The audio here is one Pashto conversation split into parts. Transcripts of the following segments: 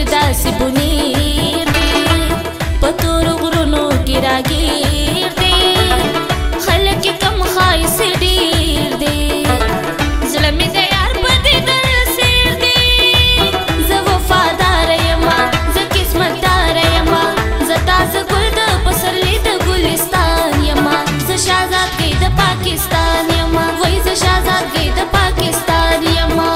داسې بنیر دی په تورو غرونو کې راګیر دی خلک یې کم ښایسته ډېر دی زړه مې د یار په دیدن سیر دی زه وفاداره یمه زه قسمتداره یمه زه تازه ګل د پسرلي د ګلستان یمه زه شهزادګۍ د پاکستان یمه وایي زه شهزادګۍ د پاکستان یمه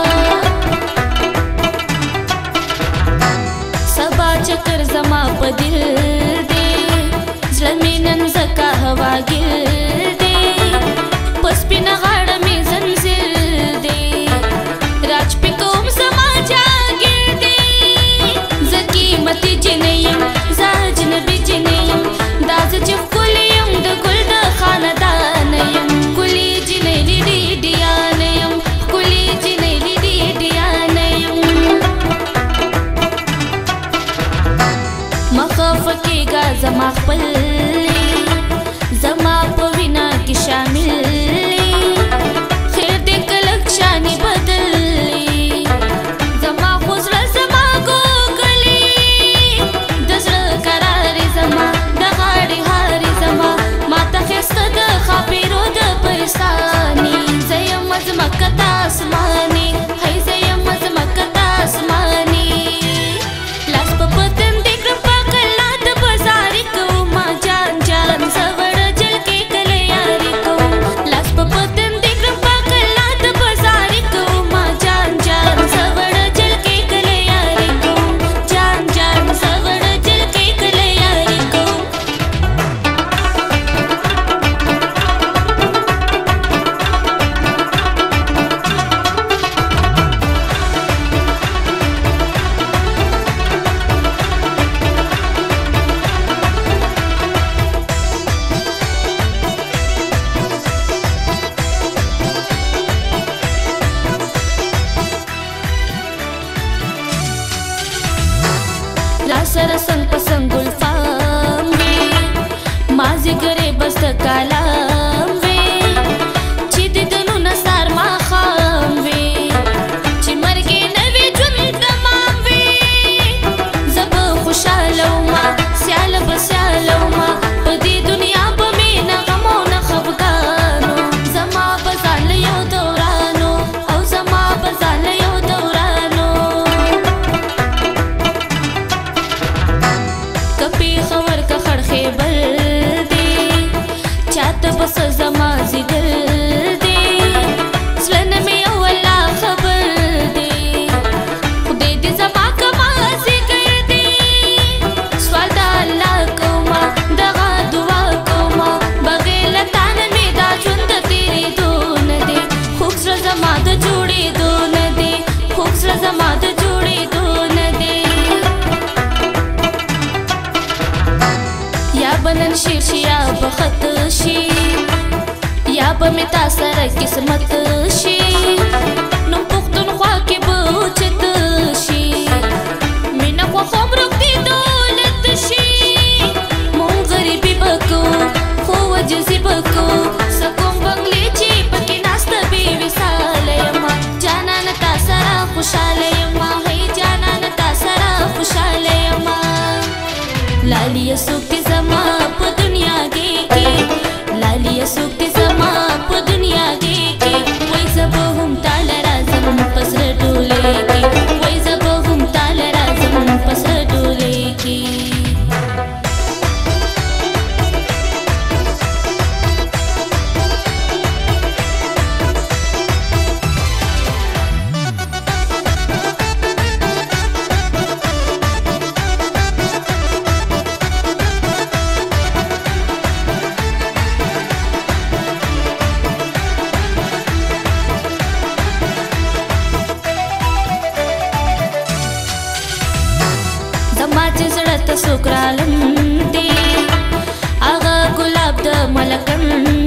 سبا چکر زما په دل دی زړه مې نن ځکه هواګیر دی په سپینه غاړه مې زنځیر دی راج پې کوم زما جاګیر دی زه قیمتي جنۍ یم زه اجنبي جنۍ یم دا زه چې ښکلې یم د ګل د خاندانه یم ښکلې جنۍ لیډي ډیانه یم ښکلې جنۍ لیډي ډیانه یم مه خفه کېږه زما خپل زما په وینا کې شامل خیر دې که لږ شانې بدل زما خو زړه زما ګوګلې د زړه قرارې زما د غاړې هارې زما ماته ښایسته د ښاپېرو د پرستانې زه یم ځمکه ته اسمانې هی زه یم ځمکه ته اسمانې لاس په بدن دې کړم پاکلا د بازارې کومه جان جان زه وړه جلکې کله یارې کوم لاس په بدن دې کړم پاکلا د بازارې کومه جان جان زه وړه جلکې کله یارې کوم جان جان زه وړه جلکې کله یارې کوم را سره څنګ په څنګ ګلفام وې مازدیګرې بس د کالام وې چې دیدنونه سهار ماښام وې چې مرګ یې نه وي ژوند تمام وې زه به خوشحاله ومه سیاله به سیاله ومه په دې دنیا به مې نه غم او نه خفګانو زما به ځان له یو دورانو او زما به ځان له یو دورانو که پېښور که خړخیبر دی چاته به څه زما ځېدل دی زړه نه مې یو الله خبر دی خدای دې زما کما ذکر دی سوال د الله کومه دغه دعا کومه بغیر له تا نه مې دا ژوند د تېرېدو نه دی خوږ زړه زما د جوړېدو نه دی خوږ زړه زما د جوړېدو نه دی یا به نن شیر شي یا به خط شي یا به مې تا سره قسمت شي نوم پښتونخوا کې به اوچت شي مینه خوښوم روږدي دولت شي مونږ غریبي به کوو خو عجزي به کوو څه کوم بنګلې چې پکې ناسته بې وصاله یمه جانانه تا سره خوشحاله یمه هی جانانه تا سره خوشحاله یمه لالیه څوک دې زما په دنیا کې لالیه څوک دې زما په دنیا کې وایي زه به هم تاله راځم په زړه ډولۍ کې وایي زه به هم تاله راځم په زړه ډولۍ کې زما چې زړه ته څوک رالم دی هغه ګلاب د ملکن